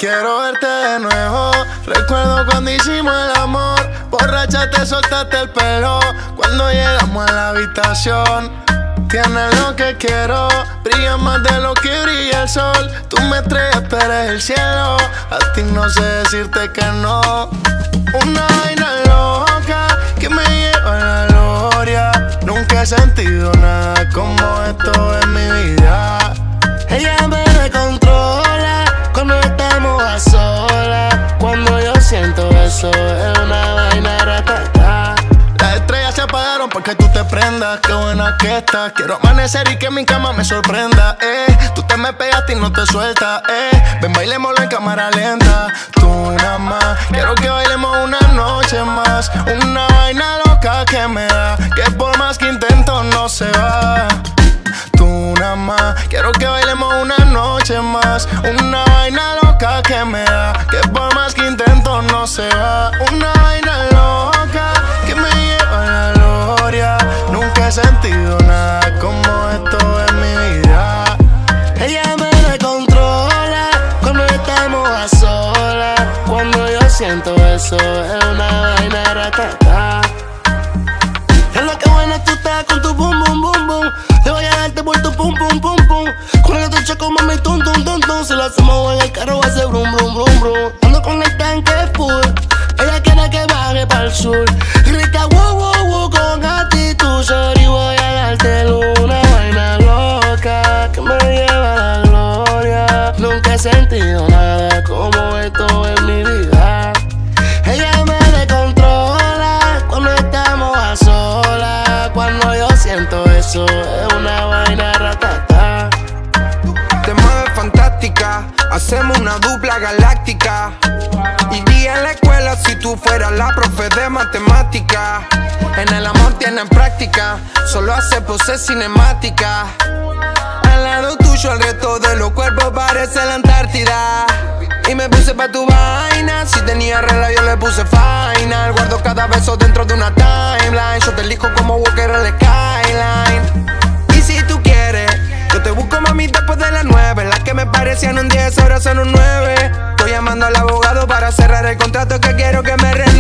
Quiero verte de nuevo. Recuerdo cuando hicimos el amor. Borracha te soltaste el pelo cuando llegamos a la habitación. Tienes lo que quiero, brilla más de lo que brilla el sol. Tú me estrellas, pero eres el cielo. A ti no sé decirte que no. Una vaina loca que me lleva a la gloria. Nunca he sentido nada como esto en mi vida. Ella me controla cuando estamos a solas. Cuando yo siento eso es una vaina ratata. Las estrellas se apagaron porque tú te prendas. Qué buena que estás. Quiero amanecer y que mi cama me sorprenda. Tú te me pegaste y no te sueltas. Ven, bailémoslo en cámara lenta. Tú nada más. Quiero que bailemos una noche más. Una vaina loca que me da, que por más que intento no se va. Tú nada más. Quiero que bailemos una noche más. Una vaina loca que me da, que por más que intento no se va. Una vaina loca que me lleva a la gloria. Nunca he sentido nada como esto en mi vida. Ella me descontrola cuando estamos a solas. Cuando yo siento eso es una vaina ratata. Es lo que bueno tú estás con tu boom boom boom boom. Te voy a darte por tu pum pum pum pum. Con el te choco mami tum tum tum tum. Si lo hacemos en el carro va a ser brum brum brum brum. Ando con el tanque full. Ella quiere que baje pa'l sur. Grita wow wow wow con actitud. Sorry, voy a darte una vaina loca que me lleva a la gloria. Nunca he sentido nada como esto en mi vida. Ella me descontrola cuando estamos a solas. Cuando yo siento eso es una vaina ratata. Te mueves fantástica, hacemos una dupla galáctica. Iría en la escuela si tú fueras la profe de matemática. En el amor tienen práctica, solo hace poses cinemática. Al lado tuyo el resto de los cuerpos parece la Antártida. Y me puse pa' tu vaina, si tenía regla yo le puse final. Guardo cada beso dentro de una timeline. Yo te elijo como Walker el Skyline. Y si tú quieres, yo te busco mami después de las 9. Las que me parecían un 10 ahora son un 9. Estoy llamando al abogado para cerrar el contrato que quiero que me